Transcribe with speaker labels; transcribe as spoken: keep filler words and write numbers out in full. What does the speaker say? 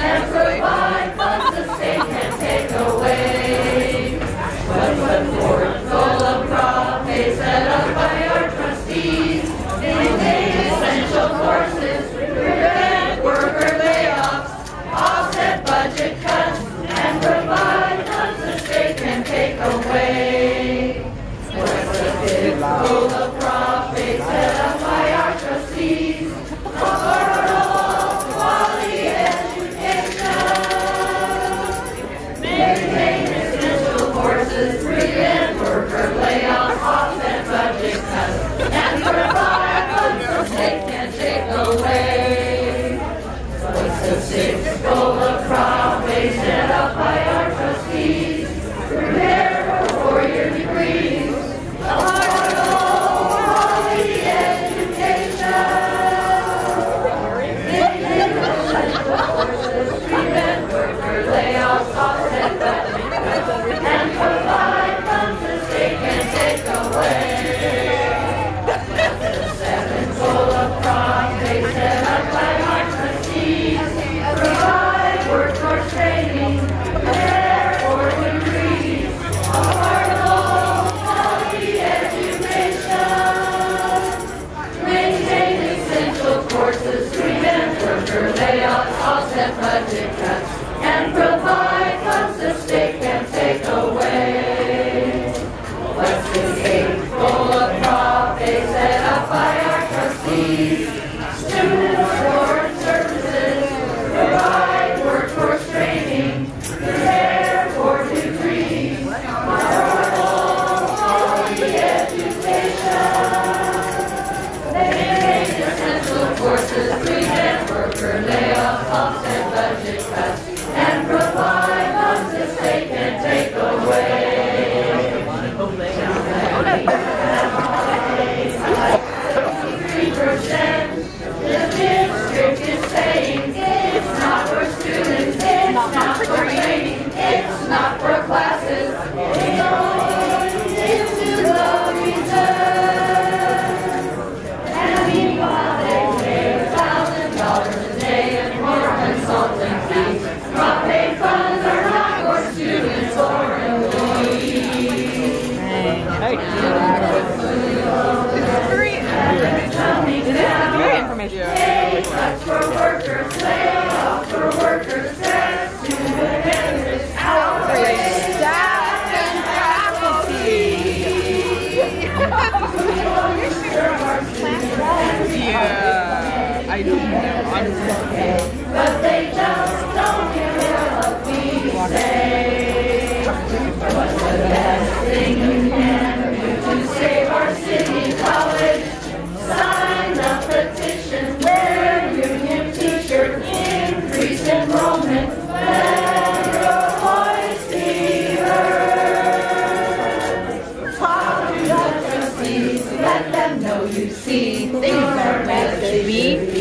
Speaker 1: and provide funds the state can take away. But when board full of profit set up by our trustees, maintain essential courses, prevent worker layoffs, offset budget cuts, and provide funds the state can take away. What's a big full of profit set up by our trustees? Affordable, quality education. Maintain essential courses, prevent worker layoffs, offset budget cuts, and provide funds the state can take away. What's the six goal of profit set up by our trustees? Prepare for four-year degrees. Affordable, quality education. Maintain essential courses, prevent worker layoffs, offset budget cuts, and provide funds the state can take away. That's the seventh goal of profit set up by our trustees. Provide workforce training, prepare for degrees, affordable, quality education. Maintain essential courses, prevent worker layoffs, offset budget cuts, and provide funds the state can take away. What's the eighth goal of profit set up by our trustees? Student support services, provide workforce training, prepare for degrees, affordable, quality education. Maintain essential courses, prevent worker layoffs, offset budget cuts, and provide funds the state can take away. Three percent. The district is saying it's not for students, it's not for training, it's not for classes. It's going into the reserve. And meanwhile they pay a thousand dollars a day and more consulting fees. Profit funds are not for students or employees. Pay cuts for workers, layoffs for workers, tax to the benefits, outrage staff and faculty.
Speaker 2: Yeah, I don't know.
Speaker 1: Honestly. But they just don't care what we say. What's the best thing you can do to save our city college? Sign the petition, wear a union t-shirt, increase enrollment, let your voice be heard. Talk to the trustees, let them know you see things are meant to be.